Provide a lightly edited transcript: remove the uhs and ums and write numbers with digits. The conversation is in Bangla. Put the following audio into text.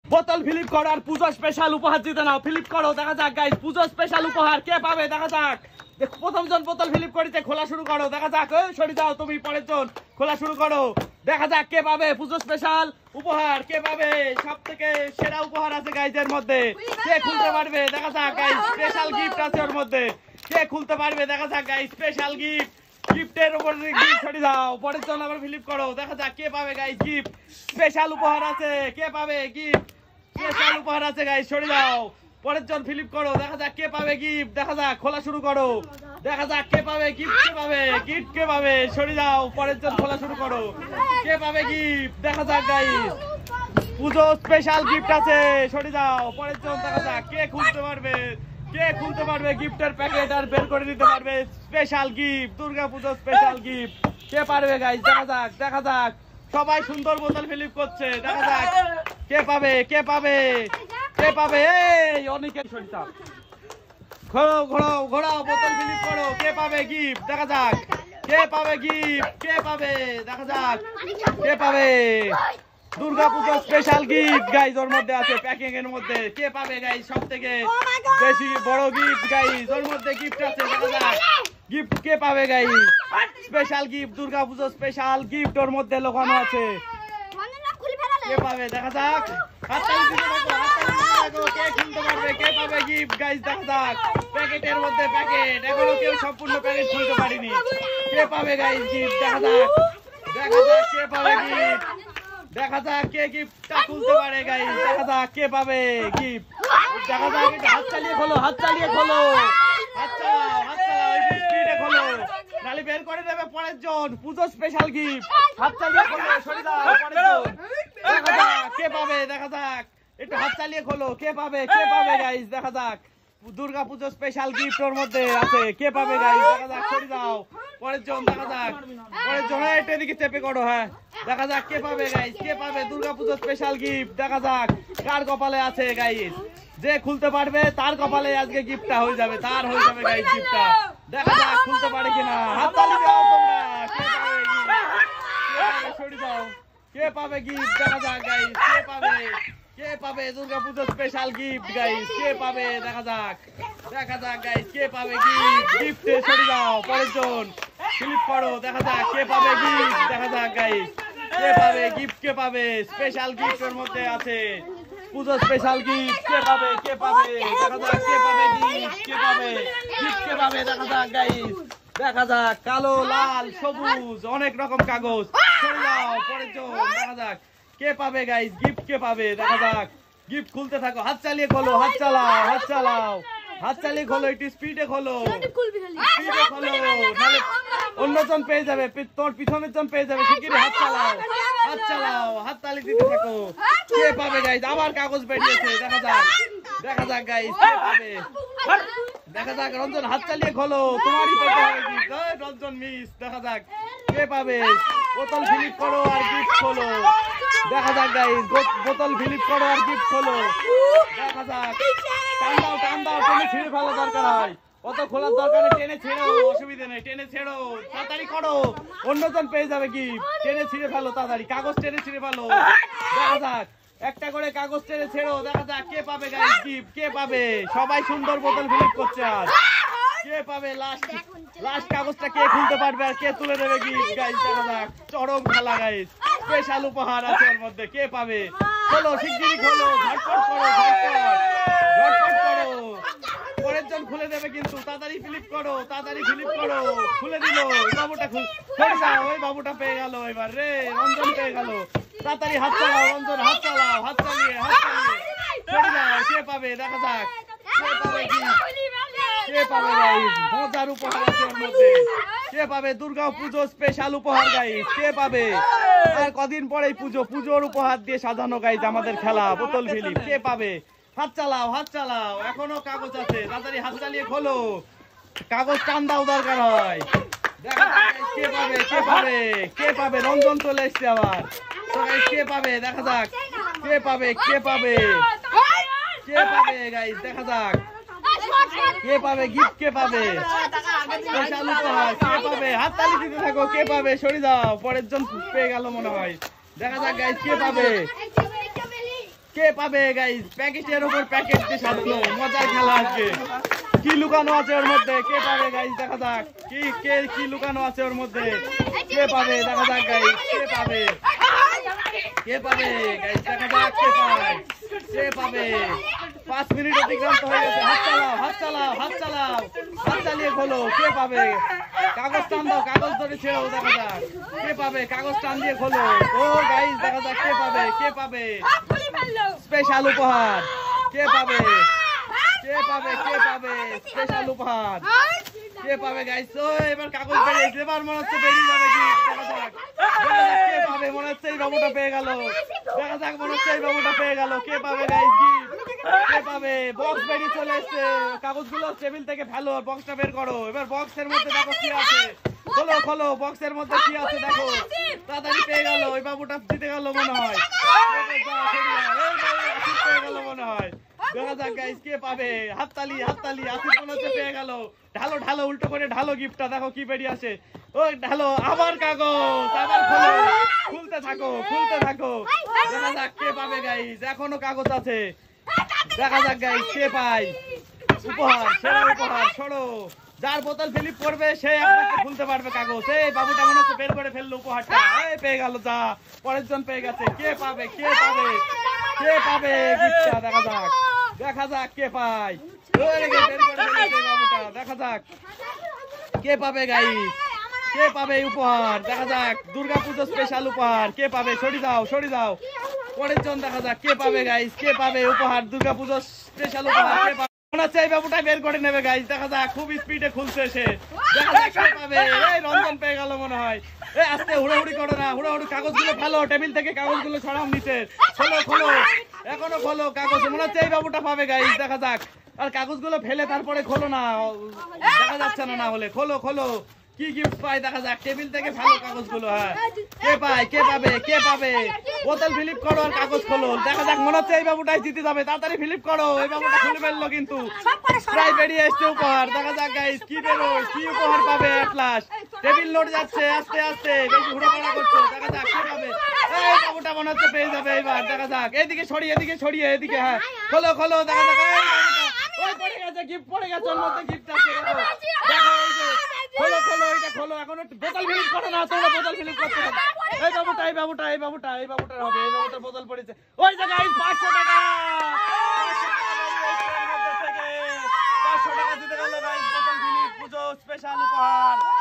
বোতল ফ্লিপ করো আর পুজো স্পেশাল উপহার জিতে নাও। ফ্লিপ করো, দেখা যাক গাইস পুজো স্পেশাল উপহার কে পাবে দেখা যাক। প্রথম জন বোতল ফ্লিপ করিতে খোলা শুরু করো, দেখা যাক। সরি যাও, তুমি পরের জন খোলা শুরু করো, দেখা যাক কে পাবে পুজো স্পেশাল উপহার, কে পাবে। সব থেকে সেরা উপহার আছে গাইস এর মধ্যে, কে খুলতে পারবে দেখা যাক গাইস। স্পেশাল গিফট আছে ওর মধ্যে, কে খুলতে পারবে দেখা যাক গাইস। স্পেশাল গিফট, গিফটের উপর গিফট ছড়ি দাও, পরের জন আবার ফ্লিপ করো, দেখা যাক কে পাবে গাইস গিফট। স্পেশাল উপহার আছে, কে পাবে গিফট। স্পেশাল উপহার আছে গাইস, ছড়ি দাও, পরের জন ফ্লিপ করো, দেখা যাক কে পাবে গিফট। দেখা যাক, খোলা শুরু করো, দেখা যাক কে পাবে গিফট, কে পাবে গিফট, কে পাবে। সরে যাও, পরের জন খোলা শুরু করো, কে পাবে গিফট। দেখা যাক গাইস পুজো স্পেশাল গিফট আছে, সরে যাও, পরের জন দেখা যাক কে খুলতে পারবে, কে খুলতে পারবে গিফটের প্যাকেট আর বের করে দিতে পারবে স্পেশাল গিফট, দুর্গা পুজো স্পেশাল গিফট, কে পারবে গাইস। দেখা যাক, দেখা যাক, সবাই সুন্দর বোতল ফ্লিপ করছে, দেখা যাক কে পাবে, কে পাবে, কে পাবে। এই অনেকের সরিতা ঘোরাও ঘোরাও ঘোরাও, বোতল ফ্লিপ করো, কে পাবে গিফট, দেখা যাক কে পাবে গিফট, কে পাবে, দেখা যাক কে পাবে। দুর্গা পুজো স্পেশাল গিফট গাইস ওর মধ্যে আছে, প্যাকিং এর মধ্যে, কে পাবে গাইস সব থেকে বেশি বড় গিফট গাইস ওর মধ্যে গিফট আছে, দেখা যাক গিফট কে পাবে গাইস। স্পেশাল গিফট, দুর্গা পুজো স্পেশাল গিফট ওর মধ্যে লুকানো আছে, কে পাবে দেখা যাক। হাততালি দিতে থাকো, হাততালি দিতে থাকো, কে খুলতে পারবে, কে পাবে গিফট গাইস। দেখা যাক প্যাকেটের মধ্যে প্যাকেট, এখনো কেউ সম্পূর্ণ প্যাকেট খুলতে পারেনি, কে পাবে গাইস গিফট। দেখা যাক, দেখা যাক কে পাবে গিফট, দেখা যাক কে গিফটটা খুলতে পারে গাইস, দেখা যাক কে পাবে গিফট। দেখা যাক, হাত চালিয়ে খোলো, হাত চালিয়ে খোলো, হাত চালাও, হাত চালাও, স্পিডে খোলো, নালে বের করে দেবে পরের জন। পুজো স্পেশাল গিফট, হাত চালিয়ে খোলো, সরে দাও পরের জন, দেখা যাক কে পাবে, দেখা যাক একটু হাত চালিয়ে খোলো, কে পাবে, কে পাবে গাইস। দেখা যাক দুর্গা পুজো স্পেশাল গিফট ওর মধ্যে আছে, কে পাবে গাইস, দেখা যাক, সরে দাও পরের জন, দেখা যাক পরের জন, এটা এদিকে চেপে করো, হ্যাঁ দেখা যাক কে পাবে গাইস, কে পাবে দুর্গা পুজো স্পেশাল গিফট। দেখা যাক কার কপালে আছে গাইস, যে খুলতে পারবে তার কপালে আজকে গিফটটা হয়ে যাবে, তার হয়ে যাবে গাইস গিফটটা। দেখা যাক খুলতে পারে কিনা, হাত তালি দাও তোমরা, কে পাবে গিফট, কে পাবে, সরে দাও, কে পাবে গিফট। দেখা যাক গাইস কে পাবে, কে পাবে দুর্গা পুজো স্পেশাল গিফট গাইস, কে পাবে, দেখা যাক, দেখা যাক গাইস কে পাবে গিফট। গিফটে সরে যাও, পরের জন ক্লিক করো, দেখা যাক কে পাবে গিফট। দেখা যাক গাইস কে পাবে গিফট, কে পাবে স্পেশাল গিফটের মধ্যে আছে পুজো স্পেশাল গিফট, কে পাবে, কে পাবে, দেখা যাক কে পাবে গিফট, কে পাবে গিফট, কে পাবে। দেখা যাক গাইস, দেখা যাক কালো, লাল, সবুজ অনেক রকম কাগজ, সরে যাও পরের জন, দেখা যাক কে পাবে গাইস গিফট, কে পাবে। দেখা যাক গিফট খুলতে থাকো, হাত চালিয়ে খোলো, হাত চালাও, হাত চালাও, হাত চালিয়ে খোলো, একটু স্পিডে খোলো, স্পিডে খোলো, নাহলে অন্যজন পেয়ে যাবে, তোর পিছনের জন পেয়ে যাবে, শিগগিরই হাত চালাও, হাত চালাও, হাত তালি দিতে থাকো, কে পাবে গাইস। আবার কাগজ বেরিয়েছে, দেখা যাক, দেখা যাক গাইস কে পাবে, দেখা যাক রঞ্জন হাত চালিয়ে খোলো, তোমারই পেতে হবে গিফট, রঞ্জন মিস। দেখা যাক কে পাবে, বোতল ফ্লিপ করো আর গিফট খোলো, দেখা যাক গাইস বোতল ফ্লিপ করো আর গিফট খোলো, দেখা যাক। টান দাও, টান দাও, টেনে ছিঁড়ে ফেলা দরকার হয়, অত খোলার দরকার নেই, টেনে ছেড়ো, অসুবিধা নেই, টেনে ছেড়ো, তাড়াতাড়ি করো, অন্যজন পেয়ে যাবে গিফট, টেনে ছিঁড়ে ফেলো তাড়াতাড়ি, কাগজ টেনে ছিঁড়ে ফেলো, দেখা যাক একটা করে কাগজ টেনে ছেড়ো, দেখা যাক কে পাবে গাইস গিফট, কে পাবে। সবাই সুন্দর বোতল ফ্লিপ করছে আজ, কে পাবে লাস্ট, লাস্ট কাগজটা কে খুলতে পারবে আর কে তুলে দেবে গিফট গাইস। দেখা যাক চরম খেলা গাইস, স্পেশাল উপহার আছে এর মধ্যে, কে পাবে, খোলো শিগগিরই খোলো, ঝটপট করো, ঝটপট করো, পরের জন খুলে দেবে কিন্তু, তাড়াতাড়ি ফ্লিপ করো, তাড়াতাড়ি ফ্লিপ করো, খুলে দিল বাবুটা, সরে যাও, ওই বাবুটা পেয়ে গেল এবার রে, রঞ্জন পেয়ে গেল, তাড়াতাড়ি হাত চালাও রঞ্জন, হাত চালাও, হাত চালিয়ে, হাত চালিয়ে সরে যাও, কে পাবে, দেখা যাক কে পাবে গিফট, কে পাবে গাইস, মজার উপহার আছে এর মধ্যে, কে পাবে দুর্গা পুজো স্পেশাল উপহার গাইস, কে পাবে। আর কদিন পরেই পুজো, পুজোর উপহার দিয়ে সাজানো গাইস আমাদের খেলা বোতল ফ্লিপ, কে পাবে, হাত চালাও, হাত চালাও, এখনো কাগজ আছে, তাড়াতাড়ি হাত চালিয়ে খোলো, কাগজ টান দাও দরকার হয়, দেখা যাক কে পাবে, কে পাবে, কে পাবে। রঞ্জন চলে এসছে আবার, তো গাইস কে পাবে, দেখা যাক কে পাবে, কে পাবে, কে পাবে গাইস, দেখা যাক কে পাবে গিফট, কে পাবে স্পেশাল উপহার, কে পাবে। হাত তালি দিতে থাকো, কে পাবে, সরে যাও, পরের জন পেয়ে গেল মনে হয়, দেখা যাক গাইস কে পাবে, কে পাবে গাইস? প্যাকেটের উপর প্যাকেট দিয়ে সাজানো মজার খেলা আজকে। কি লুকানো আছে ওর মধ্যে কে পাবে গাইস? দেখা যাক কি লুকানো আছে ওর মধ্যে কে পাবে? দেখা যাক গাইস কে পাবে গাইস? দেখা যাক কে পাবে 5 মিনিট অতিক্রান্ত হয়ে গেছে। হাত চালিয়ে খোলো। কে পাবে? কাগজ টান দাও, কাগজ ধরে ছেড়ো। দেখা যাক কে পাবে? কাগজ টান দিয়ে খোলো। ও গাইস দেখা যাক কে পাবে স্পেশাল উপহার। কে পাবে স্পেশাল উপহার? কে পাবে গাইস? ও এবার কাগজ বেরিয়েছে, এবার মনে হচ্ছে বেরিয়ে যাবে কি? দেখা যাক কে পাবে? মনে হচ্ছে এই বাবুটা পেয়ে গেল। দেখা যাক মনে হচ্ছে এই বাবুটা পেয়ে গেল। কে পাবে গাইস? কে পাবে? বক্স বেরিয়ে চলে এসছে। কাগজগুলো টেবিল থেকে ফেলো, বক্সটা বের করো। এবার বক্সের মধ্যে দেখো কি আছে। খোলো বক্সের মধ্যে কি আছে দেখো। তাড়াতাড়ি পেয়ে গেল। ওই বাবুটা জিতে গেল মনে হয়। পেয়ে গেল মনে হয়। দেখা যাক গাইস কে পাবে? হাততালি আসিফ মনে হচ্ছে পেয়ে গেল। ঢালো উল্টো করে ঢালো গিফটটা। দেখো কি বেরিয়ে আসে। ওই ঢালো আবার কাগজ, আবার খোলো। খুলতে থাকো। দেখা যাক কে পাবে গাইস? এখনো কাগজ আছে। দেখা যাক গাইস কে পায় উপহার, সেরা উপহার। সরো, যার বোতল ফিলিপ করবে সে একমাত্র খুলতে পারবে কাগজ। এই বাবুটা মনে হচ্ছে বের করে ফেললো উপহারটা। এই পেয়ে গেল, যা পরের জন পেয়ে গেছে। কে পাবে গিফটটা? দেখা যাক কে পায়। বের করে ফেলেছে বাবুটা। দেখা যাক কে পাবে গাইস? কে পাবে উপহার? দেখা যাক দুর্গাপূজা স্পেশাল উপহার কে পাবে? সরি যাও পরের জন। দেখা যাক কে পাবে গাইস? কে পাবে উপহার? দুর্গাপূজা স্পেশাল উপহার কে পাবে? মনে হচ্ছে এই বাবুটা বের করে নেবে গাইস। দেখা যাক খুব স্পিডে খুলছে সে। দেখা যাক কে পাবে? এই রঞ্জন পেয়ে গেল মনে হয়। এই আস্তে হুড়াহুড়ি করো না, কাগজগুলো ফেলো, টেবিল থেকে কাগজগুলো ছড়াও নিচে। খোলো এখনো খোলো কাগজ। মনে হচ্ছে এই বাবুটা পাবে গাইস। দেখা যাক, আর কাগজগুলো ফেলে তারপরে খোলো না, দেখা যাচ্ছে না হলে। খোলো কি গিফট পায়? দেখা যাক টেবিল থেকে ফেলো কাগজগুলো। হ্যাঁ কে পাবে? বোতল ফিলিপ করো আর কাগজ খোলো। দেখা যাক মনে হচ্ছে এই বাবুটাই জিতে যাবে। তাড়াতাড়ি ফিলিপ করো। এই বাবুটা খুলে ফেললো কিন্তু প্রায় বেরিয়ে এসছে উপহার। দেখা যাক গাইস কি উপহার পাবে। টেবিল লোড যাচ্ছে আস্তে বেশি ঘোরাফেরা করছো। দেখা যাক কে পাবে? এই বাবুটা মনে হচ্ছে পেয়ে যাবে এবার। দেখা যাক এদিকে ছড়িয়ে এদিকে। হ্যাঁ খোলো। দেখা যাক এই বাবুটা ওই পড়ে গেছে, গিফট পড়ে গেছে। ওর মধ্যে গিফট আছে। দেখো এই যে খোলো এটা খোলো। এখন বোতল ফিলিপ করো না, তোমরা বোতল ফিলিপ করতে হবে। এই বাবুটার হবে। এই বাবুটার বোতল পড়েছে। ওই যে গাইস 500 টাকা। 500 টাকা জিতে গেল গাইস বোতল ফিলিপ পুজো স্পেশাল উপহার।